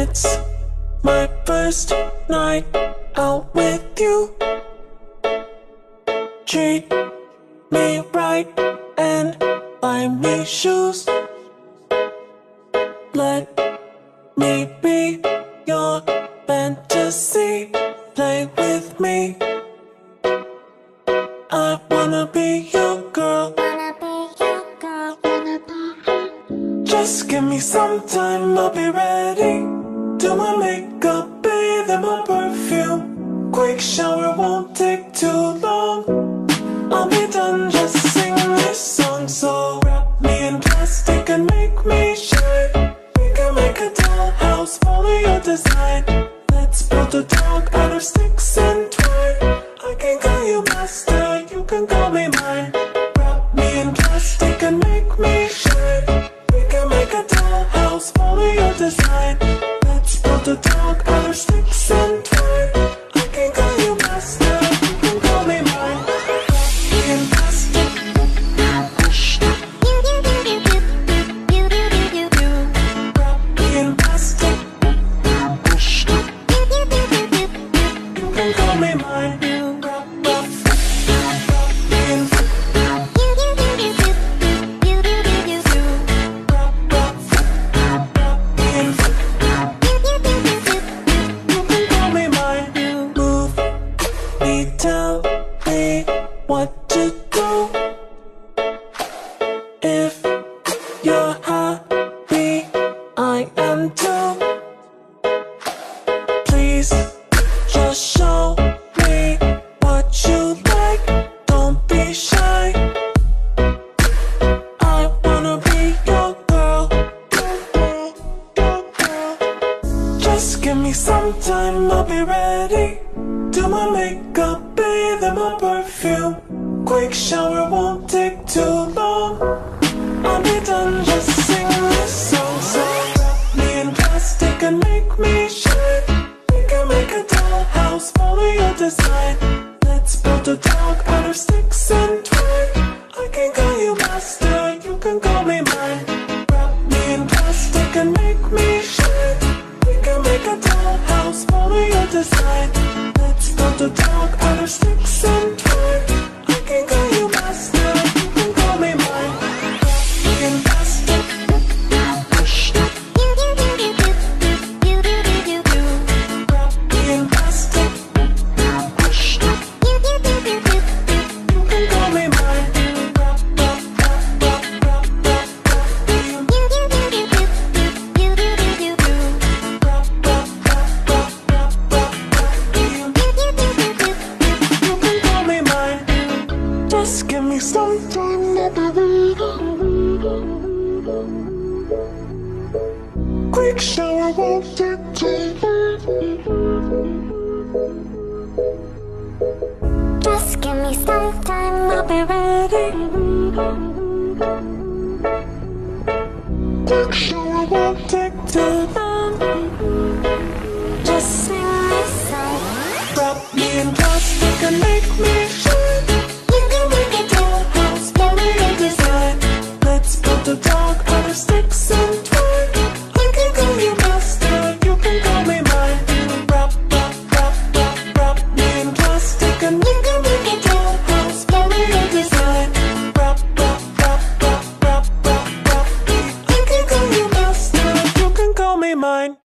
It's my first night out with you. Treat me right and buy me shoes. Let me be your fantasy. Play with me. I wanna be your girl. Just give me some time, I'll be ready. Do my makeup, bathe in my perfume. Quick shower won't take too long. I'll be done, just sing this song. So wrap me in plastic and make me shine. We can make a dollhouse, follow your design. Let's build a dog out of sticks and twine. I can call you master, you can call me mine. Wrap me in plastic and make me shine. We can make a dollhouse, follow your design. Let's build a dog out of sticks and twine. I can call you master, you can call me mine. Wrap me in plastic. Wrap me in plastic. You can call me mine. Tell me what to do. If you're happy, I am too. Please just show me what you like. Don't be shy. I wanna be your girl. Just give me some time, I'll be ready. Do my makeup, bathe in my perfume. Quick shower won't take too long. I'll be done, just sing this song. So wrap me in plastic and make me shine. We can make a dollhouse, follow your design. Let's build a dog out of sticks and twine. I can call you master, you can call me mine. Wrap me in plastic and make me shine. We can make a dollhouse, follow your design. Build a dog out of sticks and twine. I can call you master, you can call me mine. Wrap me in plastic. Wrap me in plastic. You can call me mine. Wrap me Just give me some time, quick shower won't take too long. Just give me some time, I'll be ready. Quick shower won't take too long. Just sing this song. Wrap me in plastic and make me shine. We can make a dollhouse, follow your design. Let's build a dog out of sticks and twine. I can call you master, you can call me mine. Wrap me in plastic and we can make a dollhouse, follow your design. Wrap me. I can call you master, you can call me mine.